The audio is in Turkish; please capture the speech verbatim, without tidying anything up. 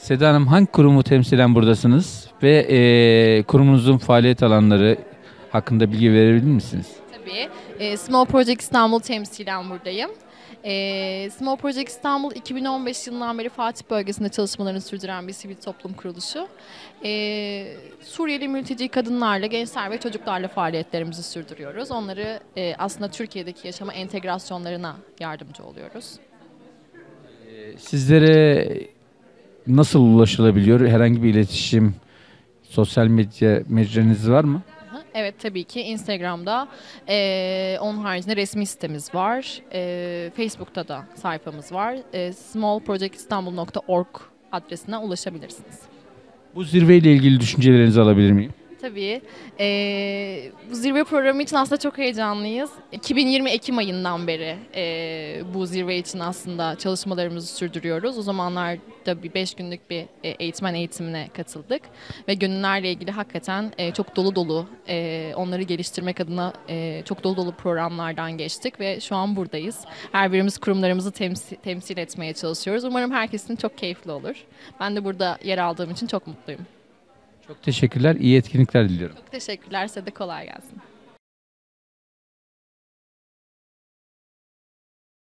Seda Hanım, hangi kurumu temsilen buradasınız ve e, kurumunuzun faaliyet alanları hakkında bilgi verebilir misiniz? Tabii. E, Small Project İstanbul temsilen buradayım. E, Small Project İstanbul iki bin on beş yılından beri Fatih bölgesinde çalışmalarını sürdüren bir sivil toplum kuruluşu. E, Suriyeli mülteci kadınlarla, gençler ve çocuklarla faaliyetlerimizi sürdürüyoruz. Onları e, aslında Türkiye'deki yaşama entegrasyonlarına yardımcı oluyoruz. E, Sizlere nasıl ulaşılabiliyor? Herhangi bir iletişim, sosyal medya mecranız var mı? Hı, Evet, tabii ki Instagram'da, e, onun haricinde resmi sitemiz var. E, Facebook'ta da sayfamız var. E, small project istanbul nokta org adresine ulaşabilirsiniz. Bu zirveyle ilgili düşüncelerinizi alabilir miyim? Tabii. Ee, bu zirve programı için aslında çok heyecanlıyız. iki bin yirmi Ekim ayından beri e, bu zirve için aslında çalışmalarımızı sürdürüyoruz. O zamanlarda bir beş günlük bir e, eğitmen eğitimine katıldık. Ve gönüllerle ilgili hakikaten e, çok dolu dolu, e, onları geliştirmek adına e, çok dolu dolu programlardan geçtik. Ve şu an buradayız. Her birimiz kurumlarımızı temsil, temsil etmeye çalışıyoruz. Umarım herkesin çok keyifli olur. Ben de burada yer aldığım için çok mutluyum. Çok teşekkürler, iyi etkinlikler diliyorum. Çok teşekkürler. Size de kolay gelsin.